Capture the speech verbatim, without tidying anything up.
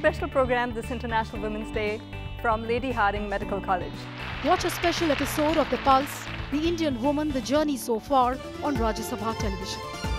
special program this International Women's Day from Lady Hardinge Medical College. Watch a special episode of The Pulse, The Indian Woman, The Journey So Far on Rajya Sabha television.